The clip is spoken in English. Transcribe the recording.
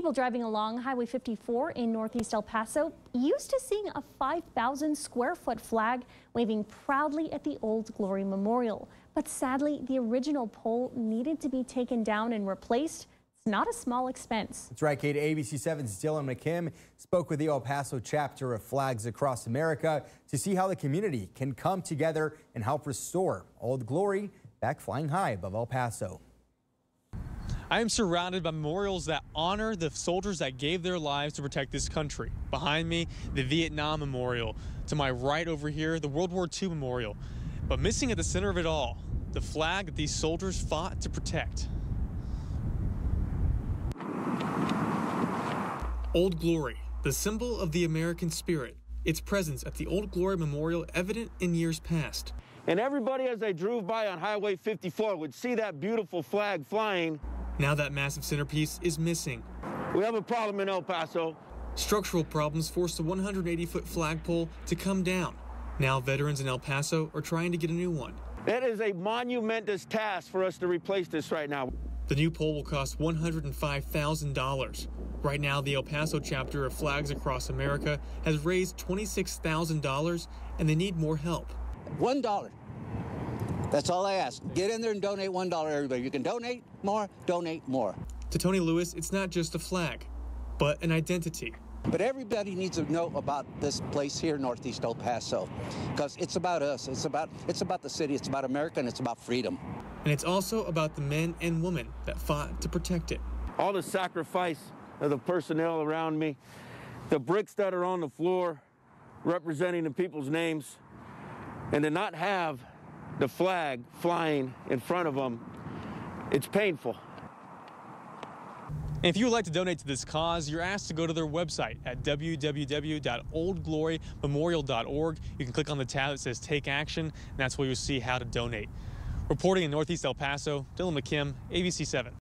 People driving along Highway 54 in Northeast El Paso used to seeing a 5,000 square foot flag waving proudly at the Old Glory Memorial. But sadly, the original pole needed to be taken down and replaced. It's not a small expense. That's right, Kate. ABC 7's Dylan McKim spoke with the El Paso chapter of Flags Across America to see how the community can come together and help restore Old Glory back flying high above El Paso. I am surrounded by memorials that honor the soldiers that gave their lives to protect this country. Behind me, the Vietnam Memorial. To my right over here, the World War II Memorial. But missing at the center of it all, the flag that these soldiers fought to protect. Old Glory, the symbol of the American spirit. Its presence at the Old Glory Memorial evident in years past. And everybody as they drove by on Highway 54 would see that beautiful flag flying. Now that massive centerpiece is missing. We have a problem in El Paso. Structural problems forced the 180-foot flagpole to come down. Now veterans in El Paso are trying to get a new one. It is a monumentous task for us to replace this right now. The new pole will cost $105,000. Right now, the El Paso chapter of Flags Across America has raised $26,000, and they need more help. $1. That's all I ask. Get in there and donate $1, everybody. You can donate more, donate more. To Tony Lewis, it's not just a flag, but an identity. But everybody needs to know about this place here, Northeast El Paso, because it's about us. It's about the city. It's about America, and it's about freedom. And it's also about the men and women that fought to protect it. All the sacrifice of the personnel around me, the bricks that are on the floor representing the people's names, and to not have the flag flying in front of them, it's painful. And if you would like to donate to this cause, you're asked to go to their website at www.oldglorymemorial.org. You can click on the tab that says Take Action, and that's where you'll see how to donate. Reporting in Northeast El Paso, Dylan McKim, ABC 7.